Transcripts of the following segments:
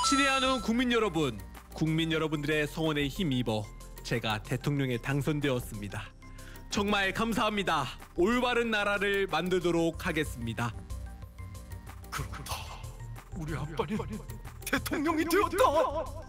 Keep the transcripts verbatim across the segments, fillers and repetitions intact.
친애하는 국민 여러분, 국민 여러분들의 성원에 힘입어 제가 대통령에 당선되었습니다. 정말 감사합니다. 올바른 나라를 만들도록 하겠습니다. 그렇다. 우리 아빠는 대통령이 되었다.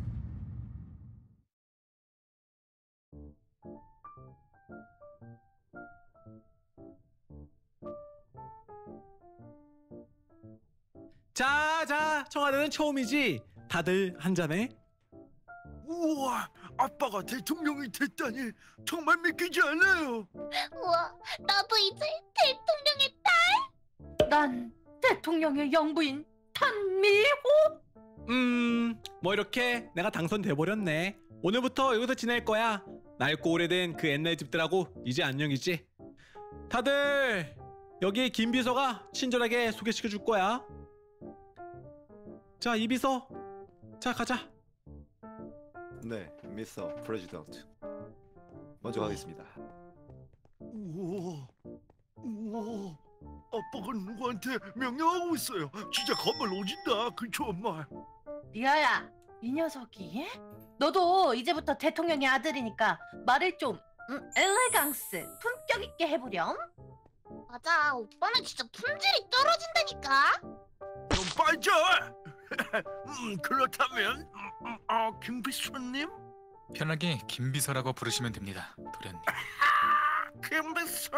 자, 자, 청와대는 처음이지? 다들 한 잔해? 우와, 아빠가 대통령이 됐다니 정말 믿기지 않아요. 우와, 나도 이제 대통령의 딸? 난 대통령의 영부인 탄미호. 음, 뭐 이렇게 내가 당선돼버렸네. 오늘부터 여기서 지낼 거야. 낡고 오래된 그 옛날 집들하고 이제 안녕이지. 다들 여기 김 비서가 친절하게 소개시켜줄 거야. 자, 이 비서. 자, 가자. 네, 미스터 프레지던트. 먼저 가겠습니다. 우와, 우와, 아빠가 누구한테 명령하고 있어요. 진짜 건물 오진다. 그쵸, 엄마? 리아야, 이 녀석이? 너도 이제부터 대통령의 아들이니까 말을 좀 음, 엘레강스, 품격 있게 해보렴. 맞아, 오빠는 진짜 품질이 떨어진다니까. 좀 빠져. 음, 그렇다면 음, 음, 아, 김 비서님? 편하게 김비서라고 부르시면 됩니다, 도련님. 김 비서,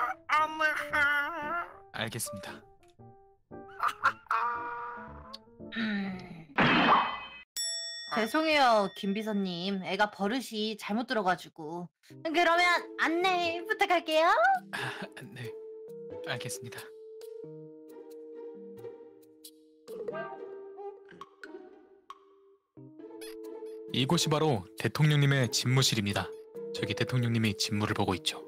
안녕. 알겠습니다. 음... 죄송해요, 김 비서님. 애가 버릇이 잘못 들어가지고. 그러면 안내 부탁할게요. 아, 네, 알겠습니다. 이곳이 바로 대통령님의 집무실입니다. 저기 대통령님이 집무를 보고 있죠.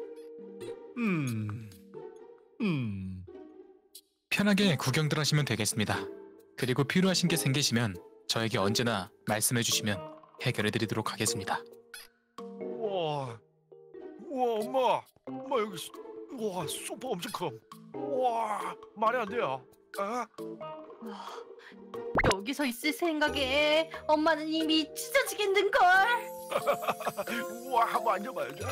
음, 음. 편하게 구경들 하시면 되겠습니다. 그리고 필요하신 게 생기시면 저에게 언제나 말씀해 주시면 해결해 드리도록 하겠습니다. 우와, 우와, 엄마, 엄마 여기, 소, 우와, 소파 엄청 커. 우와, 말이 안 돼요. 아? 와, 여기서 있을 생각에 엄마는 이미 찢어지겠는걸. 우와, 한번 앉아봐야죠.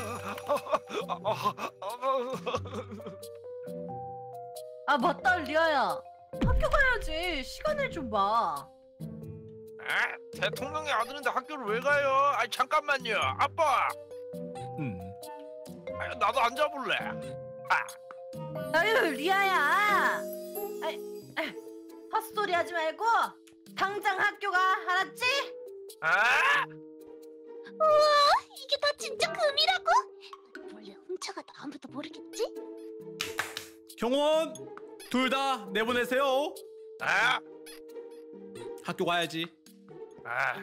아, 맞다, 리아야. 학교 가야지. 시간을 좀 봐. 에? 대통령의 아들인데 학교를 왜 가요? 아니 잠깐만요, 아빠. 음. 아, 나도 앉아볼래. 아. 아유, 리아야. 아이, 아이, 헛소리 하지 말고 당장 학교 가, 알았지? 아? 우와, 이게 다 진짜 금이라고? 몰래 훔쳐가도 아무도 모르겠지? 경호원, 둘 다 내보내세요. 아? 학교 가야지. 아.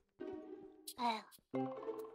아휴,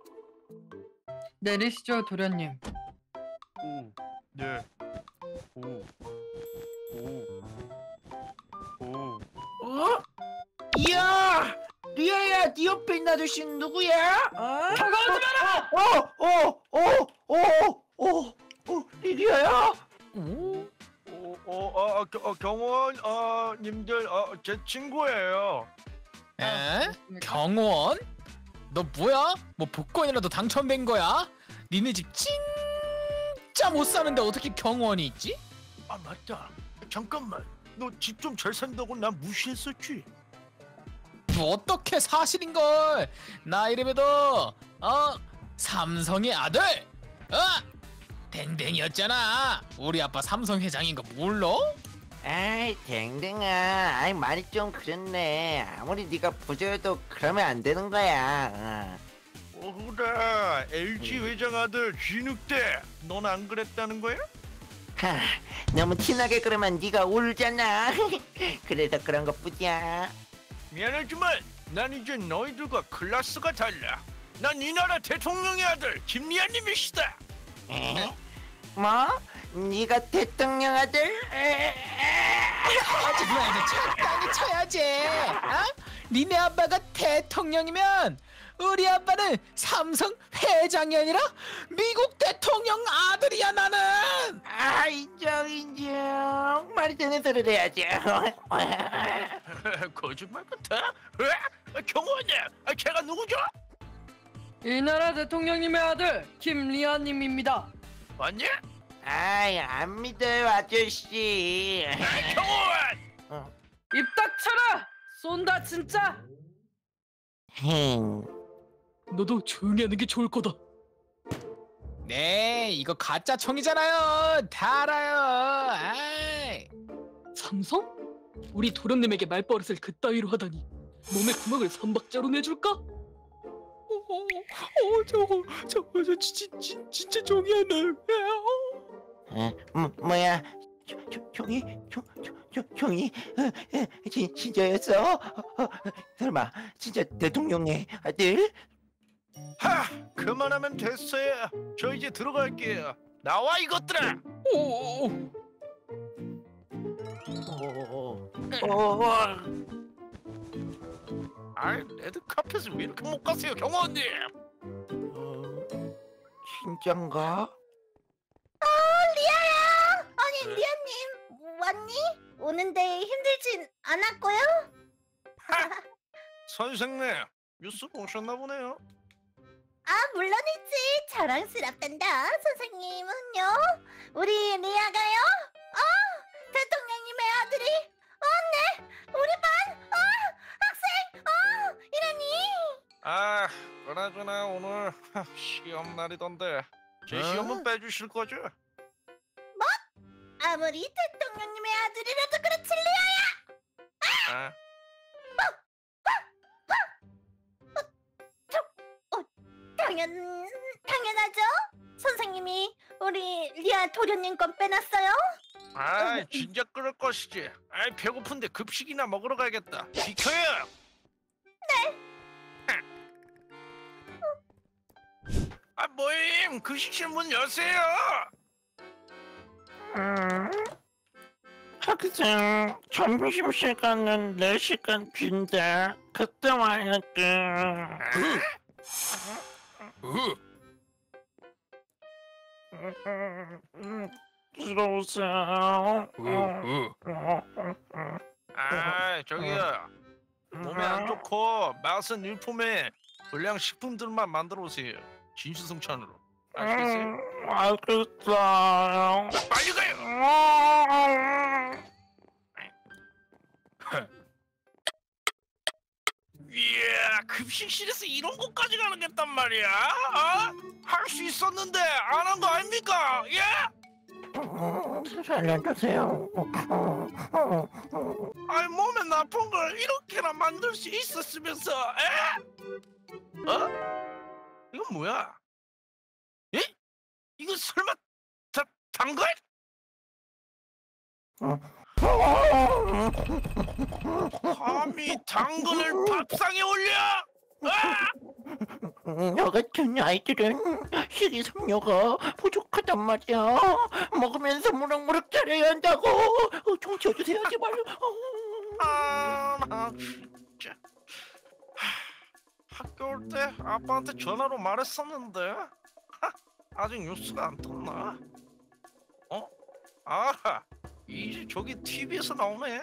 내리시죠, 도련님. 오. 네. 오. 오. 오. 어? 이야! 리아야, 네 옆에 있는 아저씨는 누구야? 어? 다가오지 마라! 어! 어! 어! 어! 어! 어! 리아야? 어, 어, 어, 어, 겨- 어, 경호원, 어, 님들, 어, 제 친구예요. 에? 경호원? 너 뭐야? 뭐 복권이라도 당첨된 거야? 니네 집 진짜 못 사는데 어떻게 경호원이 있지? 아, 맞다. 잠깐만. 너 집 좀 잘 산다고 나 무시했었지? 뭐 어떻게 사실인걸. 나 이름에도 어? 삼성의 아들! 어? 댕댕이였잖아. 우리 아빠 삼성 회장인 거 몰라? 아이, 댕댕아. 아이, 말이 좀 그렇네. 아무리 네가 부자여도 그러면 안 되는 거야. 어, 그래. 엘지 회장 아들 진욱대. 넌 안 그랬다는 거야? 하, 너무 티나게 그러면 네가 울잖아. 그래서 그런 것뿐이야. 미안하지만 난 이제 너희들과 클래스가 달라. 난 이 나라 대통령의 아들 김리아님이시다. 에? 뭐? 네가 대통령 아들? 하지 말고 적당히 쳐야지. 어? 니네 아빠가 대통령이면 우리 아빠는 삼성 회장이 아니라 미국 대통령 아들이야 나는. 아 인정 인정. 말이 되는 소리를 해야지. 거짓말 같아? 왜? 경호원님, 아, 걔가 누구죠? 이 나라 대통령님의 아들 김리아님입니다. 맞니? 아이 안 믿어요 아저씨. 아, 경호원! 입 닥쳐라! 쏜다 진짜! 힝. 너도 조용히 하는 게 좋을 거다. 네, 이거 가짜 총이잖아요. 다 알아요. 아이. 삼성? 우리 도련님에게 말버릇을 그따위로 하다니 몸에 구멍을 삼박자로 내줄까? 어, 어, 저거, 저거, 저 진, 진, 진짜 종이 하나. 어, 뭐, 뭐야? 조, 조, 종이? 조, 조, 조, 종이? 어, 어, 진, 진짜였어? 어, 어, 설마 진짜 대통령의 아들? 하! 그만하면 됐어요. 저 이제 들어갈게요. 나와 이것들아! 오, 오, 오, 아이, 레드카펫을 왜 이렇게 못 가세요, 경호원님? 어, 진짠가? 리아야! 아니 리아님 왔니? 오는데 힘들진 않았고요? 선생님, 뉴스 보셨나 보네요. 아 물론이지. 자랑스럽단다. 선생님은요? 우리 리아가요? 어 대통령님의 아들이 어 네 우리 반 어 학생 어 이러니 아, 그나저나 오늘 시험 날이던데 제 시험은 빼주실 거죠? 아무리 대통령님의 아들이라도 그렇지 리아야. 아, 당연 당연하죠. 선생님이 우리 리아 도련님 건 빼놨어요. 아, 진짜 그럴 것이지. 아, 배고픈데 급식이나 먹으러 가야겠다. 비켜요. 네. 아, 모임 급식실 문 여세요. 음, 학생 점심 시간은 네 시간 뒤인데 그때 와야지. 으, 음, 들어오세요. 으, 으. 아, 저기요. 몸에 안 좋고 맛은 일품에 불량식품들만 만들어 오세요. 진수성찬으로. 아시겠어요? 음, 알겠어요. 빨리 가요. 이야, 급식실에서 이런 것까지 가능했단 말이야? 어? 할 수 있었는데 안 한 거 아닙니까? 예? 살려주세요. 아니 몸에 나쁜 걸 이렇게나 만들 수 있었으면서, 에? 어? 이건 뭐야? 예? 이거 설마 다 당근? 감히 당근을 밥상에 올려? 아! 너 같은 아이들은 식이섬유가 부족하단 말이야. 먹으면서 무럭무럭 자라야 한다고. 어, 좀 지어주세요 제발. 아, 나 진짜. 하, 학교 올 때 아빠한테 전화로 말했었는데 하, 아직 뉴스가 안 떴나? 어? 아, 이제 저기 티비에서 나오네.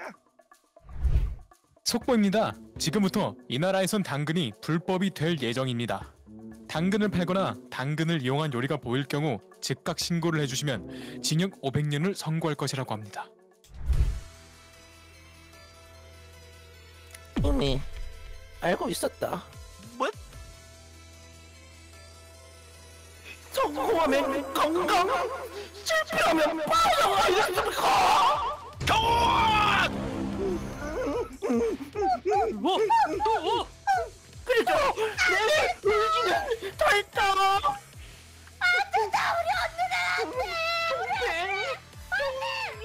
속보입니다. 지금부터 이 나라에선 당근이 불법이 될 예정입니다. 당근을 팔거나 당근을 이용한 요리가 보일 경우 즉각 신고를 해주시면 징역 오백 년을 선고할 것이라고 합니다. 이미 알고 있었다. 뭐? 성공하면 건강, 실패하면 파격 아니겠습니까? 경호원! 뭐? 또? 그래도 내 의지는 다 했다. 안돼 나 우리 언니는 안돼. 우리 언니 언니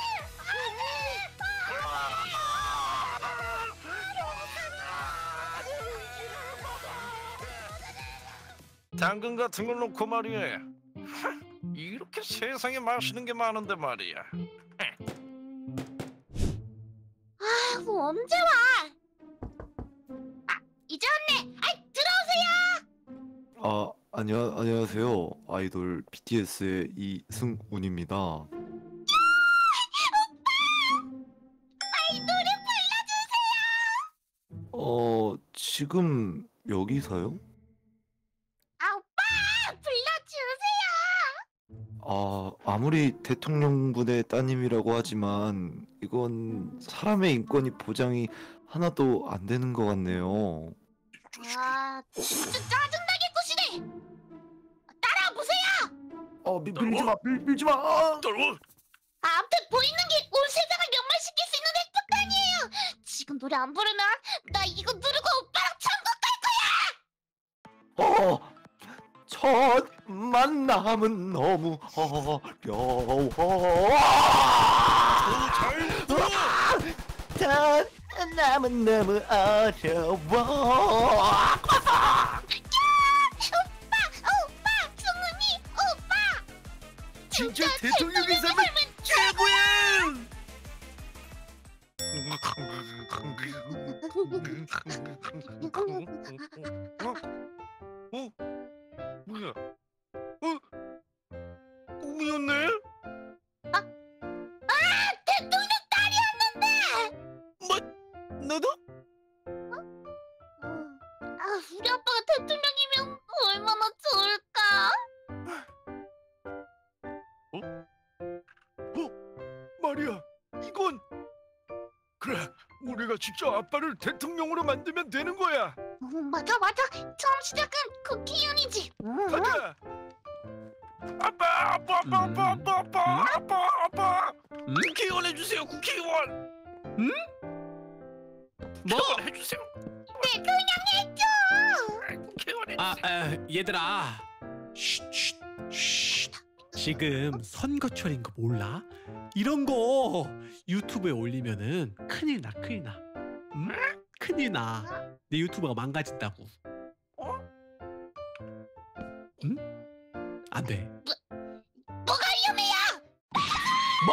당근 같은 걸 놓고 말이야. 하, 이렇게 세상에 맛있는 게 많은데 말이야. 아이고 언제 와? 아 이제 왔네. 아이 들어오세요. 안녕 안녕하세요. 아이돌 비티에스의 이승훈입니다. 노래 불러주세요. 어 지금 여기서요? 아 오빠 불러주세요. 아 아무리 대통령분의 따님이라고 하지만 이건 사람의 인권이 보장이 하나도 안 되는 것 같네요. 아 진짜 짜증나게 꾸시네. 따라와 보세요. 어 밀, 밀지 마 밀, 밀지 마. 아! 떨어. 아, 아무튼 보이는 게 온 세상을 명말시킬 수 있는 핵폭탄이에요. 지금 노래 안 부르면 나 이거 누르고 오빠랑 천국 갈 거야. 어, 첫 만남은 너무 어려워. 잘 들어. 첫 남은 너무 어려워. 오빠, 오빠, 승훈이 오빠. 진짜 대통령이 삶은 최고야. 어? 어? 뭐야? 어? 꿈이었네? 대통령 딸이었는데. 뭐? 너도? 아, 우리 아빠가 대통령이면 얼마나 좋을까. 말이야, 이건 그래. 우리가 직접 아빠를 대통령으로 만들면 되는 거야. 음, 맞아, 맞아. 처음 시작은 국회의원이지. 음, 가자. 아빠, 아빠, 아빠, 음. 아빠, 아빠, 아빠, 아빠, 아빠. 음? 국회의원 해주세요, 국회의원. 음? 뭐? 국회의원 해주세요. 대통령 해줘. 국회의원 해주세요. 아, 아 얘들아. 쉿, 쉿, 쉿. 지금 선거철인 거 몰라? 이런 거 유튜브에 올리면은 큰일 나, 큰일 나. 응? 큰일 나. 내 유튜브가 망가진다고. 어? 응? 안 돼. 뭐가 위험해요? 뭐?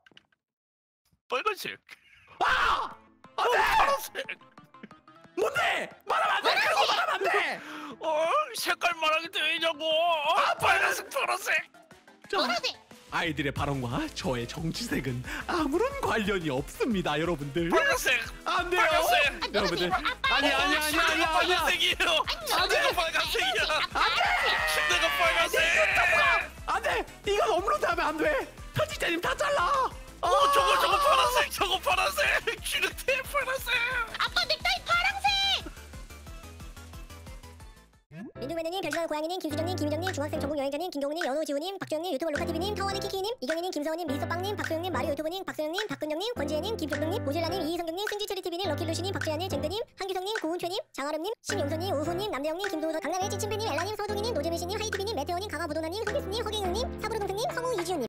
빨간색. 아! 안 돼! 파란색. 뭔데? 말하면 안 돼! 그런 거 말하면 안 돼! 어? 색깔 말하기 되냐고. 어? 빨간색, 파란색. 자, 보라색. 아이들의 발언과 저의 정치색은 아무런 관련이 없습니다, 여러분들. 빨간색. 안 돼요. 빨간색. 여러분들. 아니 아니 아니 아니 아니. 빨간색이에요. 침대가 빨간색이야. 침대가 빨간색. 안 돼. 이건 업로드하면 안 돼. 편집자님 다 잘라. 어, 저거 저거 파란색. 저거 파란색. 기름태 파란색. 아빠 넥타이 파란색. 민둥매너님, 별지나는 고양이님, 김수정님, 김유정님, 중학생 전국 여행자님, 김경우님, 연호지우님, 박주영님, 유튜버 로카티비님, 타원의 키키님, 이경희님, 김서원님, 미소빵님, 박소영님, 마리오 유튜버님, 박소영님, 박근영님, 권지혜님, 김종동님, 보질라님, 이희성경님, 승지처리티비님, 럭키루시님, 박주야님, 쟁드님, 한규성님, 고은표님, 장아름님, 신용선님, 우후님, 남대영님, 김도우서, 강남의 찌침배님, 엘라님, 서동희님, 노재미씨님, 하이티비님, 메테오님, 강화부도나님, 서비스님, 허경영님, 사부로동생님, 성우 이지훈님.